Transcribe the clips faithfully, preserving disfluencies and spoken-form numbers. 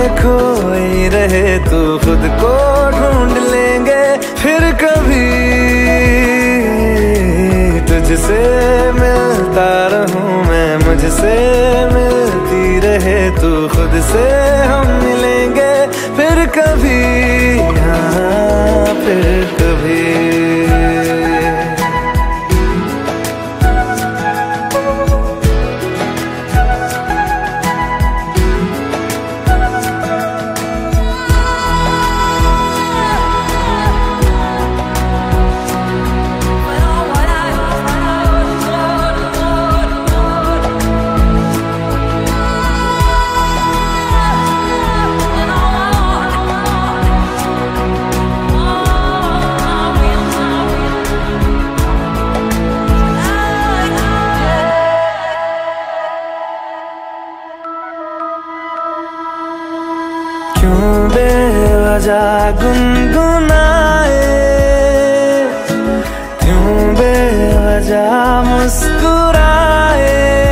खोई रहे तू खुद को ढूंढ लेंगे फिर कभी। तुझसे मिलता रहूं मैं, मुझसे मिलती रहे तू, खुद से हम मिलेंगे फिर कभी, हाँ फिर कभी। क्यों बेवजह गुनगुनाए, क्यों बेवजह मुस्कुराए,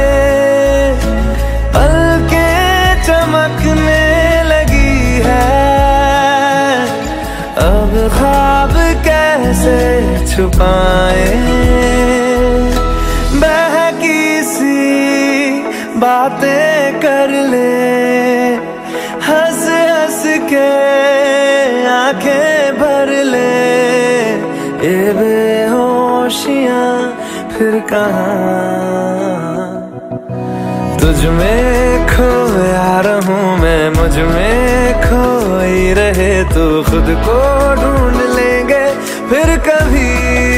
पलकें चमकने लगी है, अब ख्वाब कैसे छुपाए। बहकी सी बातें कर ले, हंस हंस के आंखें भर ले, ये बेहोशियां फिर कहाँ। तुझ में खोया रहूं मैं, मुझ में खोई रहे तू, खुद को ढूंढ लेंगे फिर कभी।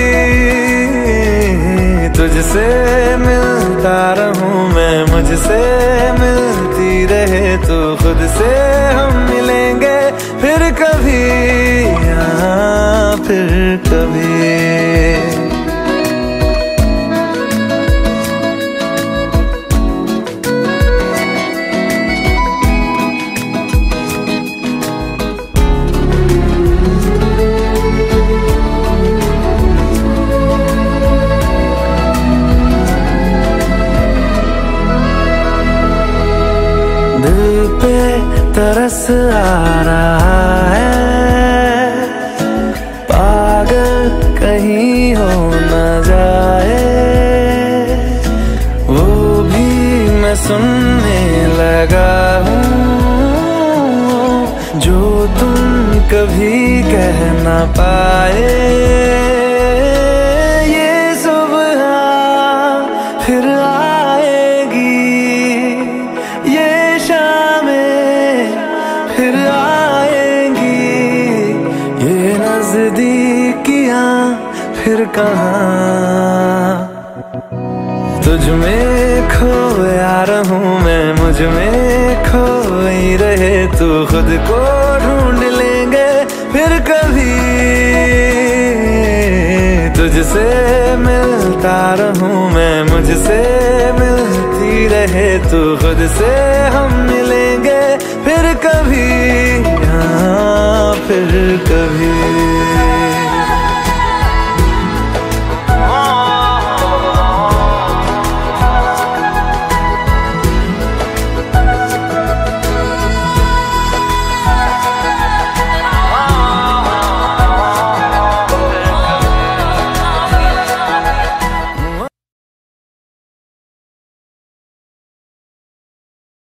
तुझसे मिलता रहूं मैं, मुझसे मिलती रहे तू, खुद से हम मिलेंगे फिर कभी, हाँ फिर कभी। दिल पे तरस आ रहा है, पागल कहीं हो न जाए, वो भी मैं सुनने लगा हूँ जो तुम कभी कह न पाए। ये सुबह फिर आएगी, ये फिर आएंगी, ये नजदीकियां फिर कहाँ। तुझ में खोया रहूं मैं, मुझ में खोई रहे तू, खुद को ढूंढ लेंगे फिर कभी। तुझसे मिलता रहूं मैं, मुझसे मिलती रहे तू, खुद से हम मिलेंगे फिर कभी, हाँ फिर कभी।